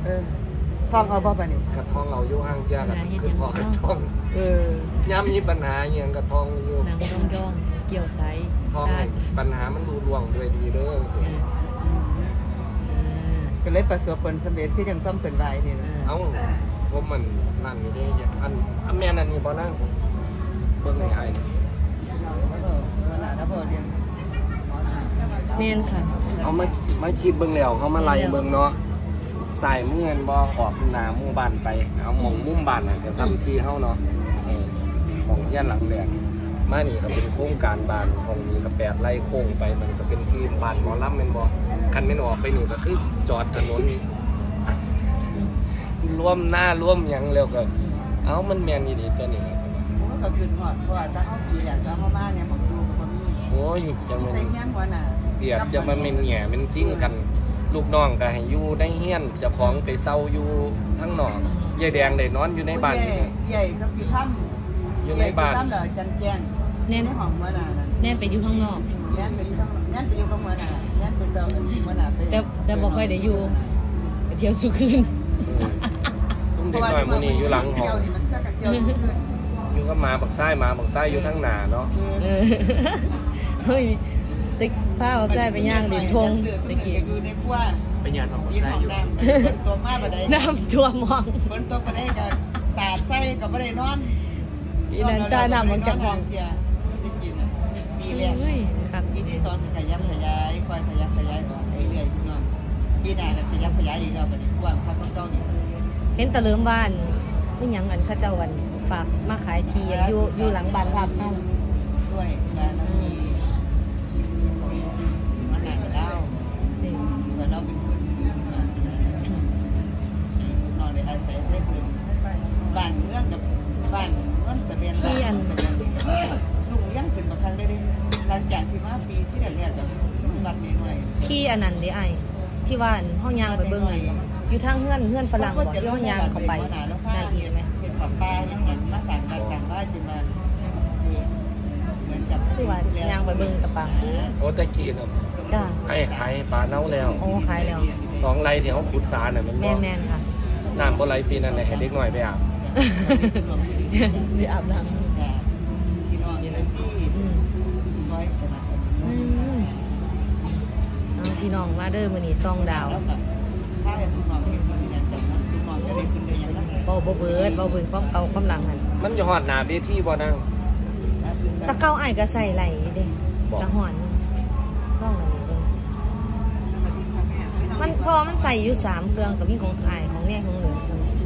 ท่องเอาบ่ปะนี่กระทองเราอยู่ห่างยากคือพอกระทองย้ำมีปัญหาอย่างกระทองอยู่นางย่องเกี่ยวไซทองปัญหามันดูล่วงด้วยดีเด้อก็เลยประสบผลสำเร็จที่ยังต้องเป็นไรนี่นะเอ้าผมมันนั่นอยู่ดิอันแม่นั่นนี่บ่นั่งเบิ่งไอ้เมนค่ะเอามาคิดเบิ่งแล้วเขามาไล่เบิ่งเนาะสายเมื่อนบ่ออกหน้าหมู่บ้านไปเอาหม่องมุมบ้านน่ะจะซ้ำที่เฮาเนาะหม่องเฮียนหลังแดงมานี่ก็เป็นโครงการบ้านของนี้ก็8ไร่โค้งไปมันจะเป็นที่บ้านหมอลำแม่นบ่คันแม่นออกไปนี่ก็คือจอดถนนร่วมหน้าร่วมหยังแล้วก็เอ้ามันแม่นดีตัวนี้ก็ขึ้นฮอดเพราะว่าถ้าเฮาปีแล้วถ้าเฮามาเนี่ยมันดูบ่มีโอ้ยจังแม่นแต่เฮียนบ่น่ะเปรียบจะมาเป็นแง่เป็นซิ่งกันลูกน้องก็ให้อยู่ในเฮียนเจ้าของไปเซาอยู่ทั้งนอกยายแดงได้นอนอยู่ในบ้านใหญ่ก็คือถ้ำอยู่ในบ้านเหรอจันแจ้งแน่นห้องเมื่อน่ะแน่นไปอยู่ข้างนอกแน่นไปอยู่ข้างแน่นไปอยู่ข้างเมื่อน่ะแน่นไปเซาเมื่อน่ะแต่บอกค่อยได้อยู่ไปเที่ยวสุขืนทุ่มเด็กน้อยมื้อนี้อยู่หลังห้องอยู่กับมาบักซ้ายอยู่ข้างหน้าเนาะเฮ้ยติ๊กผ้าเอาใจไปย่างดินทงตะกี้ไปย่างทำบักซ้ายอยู่ตัวมาบ่ได้น้ำท่วมมองฝนตกบ่ได้ก็สาดใส่ก็บ่ได้นอนอีนั่นจ้าน้ำมันจังห้องปีแรกปีที่2ขยับขยายค่อยขยับขยายต่อไปเรื่อยพี่น้องปีหน้าก็ขยับขยายอีกแล้วบัดนี้กว้างครับเก่านี่เห็นตะเลิมบ้านนี่หยังกันเขาเจ้าวันฝากมาขายทีอยู่หลังบ้านพักเฮาด้วยการนี้มันน่าจะเล่าแต่เราเป็นคนนอนในอาศัยได้พื้นบ้านเมืองกับบ้านนั่นเสบียงบ้านลุงยังขึ้นมาครั้งได้หลังจากที่มาปีที่แรกกับบัดนี้หน่อยที่อันนั้นดิไอที่ว่าห้องยางไปเบิ่งอยู่ทางเฮือนฝรั่งบ่ที่ห้องยางเข้าไปได้อีกไหมเป็นปลาปลายังมาสั่งบ้านที่มาเหมือนกับที่ว่ายางไปเบิ่งกับปังโอ้ตะกี้น่ะไอ้ขายปลาเน่าแล้วโอ้ขายแล้ว 2ไร่ที่เฮาขุดสาน่ะมันแม่นๆค่ะน้ำบ่ไหลปีนั้นให้เด็กน้อยไปอาบไปอาบน้ำพี่น้องอยู่ในที่น้อยสนับสนุนพี่น้องมาเด้อมื้อนี้ซ่องดาวถ้าพี่น้องเห็นว่าอย่างจังนั้นพี่น้องจะได้ขึ้นได้อย่างนั้นบ่เบิดความเก่าความหลังหั่นมันจะฮอดหน้าเวทีบ่นางตะเก้าอ้ายก็ใส่ไหลเด้กะฮ้อนร้องมันพอมันใส่อยู่3เครื่องก็มีของอ้ายของแม่ของเหลือ